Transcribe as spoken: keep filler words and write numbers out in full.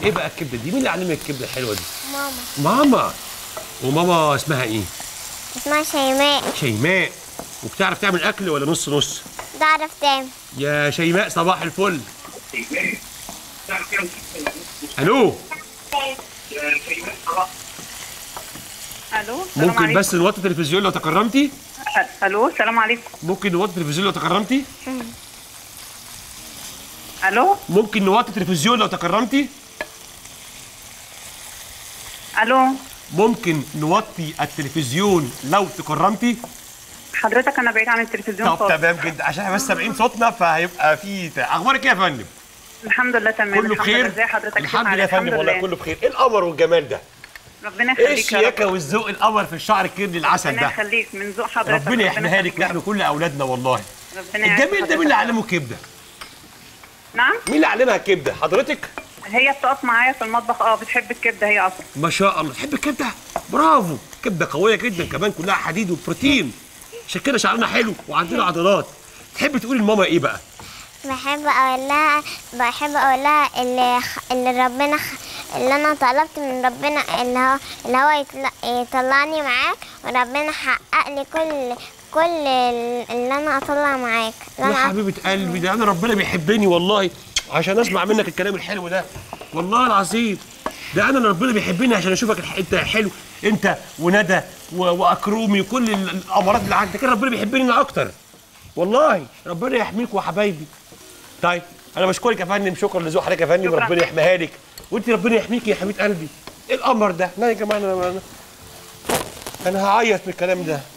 ايه بقى الكبده دي؟ مين اللي علمك الكبده الحلوه دي؟ ماما. ماما. وماما اسمها ايه؟ اسمها شيماء. شيماء. وبتعرف تعمل اكل ولا نص نص؟ بعرف تعمل. يا شيماء صباح الفل. الو. الو السلام ممكن عليكم. بس نوطي التلفزيون لو تكرمتي؟ الو السلام عليكم. ممكن نوطي التلفزيون لو تكرمتي؟ الو ممكن نوطي التلفزيون لو تكرمتي؟ الو ممكن نوطي التلفزيون لو تكرمتي؟ حضرتك انا بعيد عن التلفزيون طب خالص. تمام جدا عشان احنا بس سامعين صوتنا فهيبقى في اخبارك ايه يا فندم؟ الحمد لله تمام. كله بخير؟ ازي حضرتك؟ الحمد لله يا فندم والله كله بخير. ايه القمر والجمال ده؟ ربنا ايه يخليك يا رب. الشياكه والذوق القمر في الشعر الكيرلي العسل ربنا ده؟ يخليك من ذوق حضرتك. ربنا يحميها لك نحن كل اولادنا والله. ربنا يعافيك الجميل ده مين اللي علمه الكبده؟ نعم؟ مين اللي علمها الكبده؟ حضرتك؟ هي بتقف معايا في المطبخ. اه بتحب الكبده هي اصلا. ما شاء الله تحب الكبده؟ برافو، كبده قويه جدا كمان كلها حديد وبروتين. عشان كده شعرنا حلو وعندنا عضلات. تحب تقولي لماما ايه بقى؟ بحب اقول لها بحب اقول لها اللي اللي ربنا اللي انا طلبت من ربنا اللي هو اللي هو يطلع يطلعني معاك، وربنا حقق لي كل كل اللي انا اطلع معاك. يا حبيبه قلبي ده انا ربنا بيحبني والله عشان اسمع منك الكلام الحلو ده والله العظيم. ده انا ربنا بيحبني عشان اشوفك انت حلو انت وندى واكرومي وكل الامارات اللي عندك كده. ربنا بيحبني انا اكتر والله. ربنا يحميك وحبايبي. طيب انا بشكرك يا فندم. شكرا لذوق حضرتك يا فندم. ربنا يحميها لك وانت ربنا يحميكي يا حبيبه قلبي. ايه القمر ده؟ لا يا جماعه انا انا, أنا هعيط من الكلام ده.